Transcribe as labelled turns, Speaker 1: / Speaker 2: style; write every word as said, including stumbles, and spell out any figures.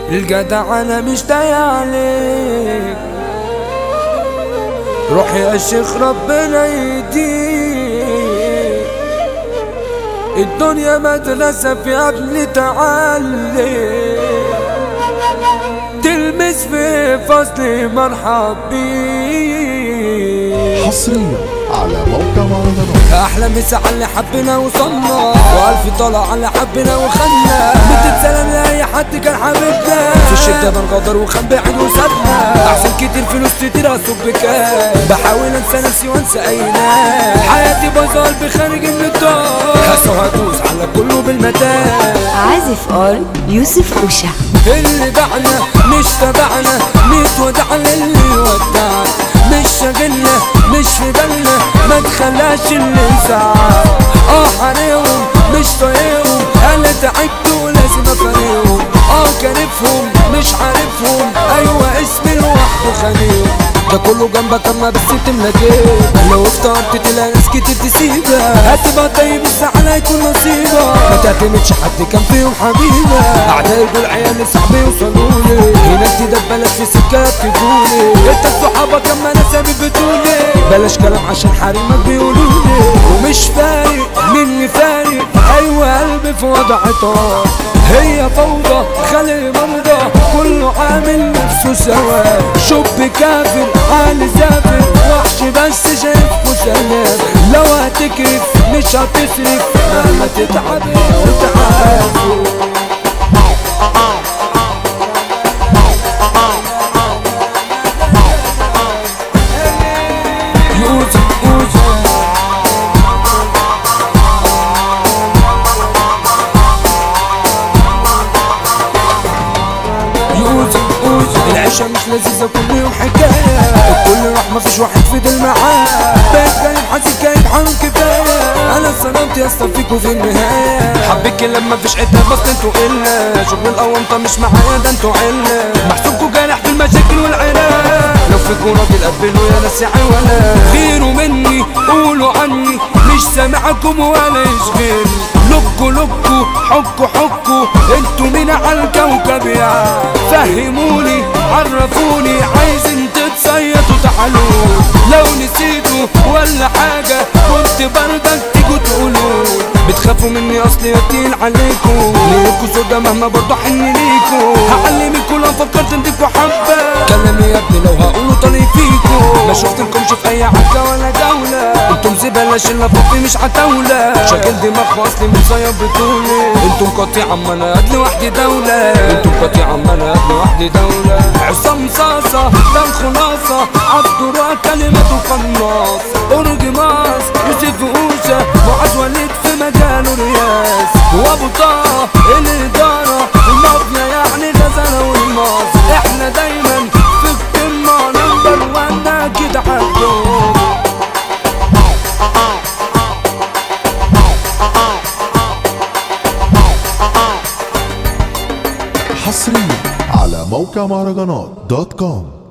Speaker 1: الجدع انا مش ضايق عليك، روح يا شيخ ربنا يهديك. الدنيا مدرسة فيها ابن تعلم، تلمس في فصل مرحب بيك.
Speaker 2: حصريا على موقع مهرجانات.
Speaker 1: احلى مسا على اللي حبنا وصلنا، والف طلع على اللي حبنا وخلنا. مية سلام لاي حد كان حبيبنا، في الشتا بنغدر وخان بعيد وسابنا. احسن كتير فلوس كتير اصب بكام، بحاول انسى نفسي وانسى اي ناس. حياتي بايظه قلبي خارج من الدار، هسه هدوس على كله بالمتاع.
Speaker 3: عازف ار يوسف اوشا.
Speaker 1: اللي باعنا مش تبعنا، نتودع للي ودعنا. مش شاغلنا مش في بالنا، ما تخلاش اللي يزعل. اه حريهم مش طايقهم، انا تعبت ولازم افارقهم. اه كارفهم مش عارفهم، ايوه اسمي لوحده خليهم. ده كله جنبك اما بس تملى جيب، لو اخترت تلاقي ناس كتير تسيبك. هتبقى طيب الزعل هيكون نصيبك، ما تعتمدش حد كان فيهم حبيبك. اعدائي دول عيال صاحبي يوصلولي، هناك دي بلاش في سكه تجولي. انت صحابك اما انا ثابت بتقولي، بلاش كلام عشان حريمك بيقولولي. ومش فارق مني فارق، ايوه قلبي في وضع طار. هي فوضى خلق مرضى، كله عامل نفسه سوا. شب كافر حالي زافر، وحش بس شايفه سلام. لو هتكرف مش هتصرف، مهما تتعب وتعافر. يوسف اوشا العيشة مش لذيذة كل يوم حكاية، الكل راح مفيش واحد فضل معاه. بقيت جايب حاسس جايب حرام كفاية، أنا صدمت يا اسطى فيكوا في النهاية. حبيتك لما مفيش عدة بس انتوا قلة، شغل الأونطة مش معايا ده انتوا علة. محسوبكوا جارح في المشاكل والعناد، لو فيكوا راجل قبلوا يا ناس يا ولا. غيروا مني قولوا عني، مش سامعكم ولا يشغلني. لكوا لكوا حكوا حكوا، انتوا مين على الكوكب يا فهموني عرفوني. عايزين تتصيطوا تعالوا، لو نسيتوا ولا حاجة كنت بردك تيجوا تقولوا. بتخافوا مني اصلي يتقيل عليكوا، ليكوا سودا مهما برضو حني ليكوا. هعلمكوا لو فكرت اديكوا حبة، كلامي يا ابني لو هقوله طريق فيكوا. ما شفتلكمش في اي عكا ولا دولة، انتم زبالة شلة فوقي مش عتاولة. شاغل دماغكوا اصلي متصيب بطولي، انتم قطيع اما انا قد لوحدي دولة. انتم قطيع اما انا قد لوحدي دولة. عصام صاصة ده الخلاصة، عالدروع كلمته قناص. أورج ماس يوسف اوشا، معاذ وليد في مجاله رياس. وابو طه الادارة المافيا يعني غزالة والماس. احنا دايما في القمة نمبر وان كده عالدور.
Speaker 2: حصريا على موقع مهرجانات دوت كوم.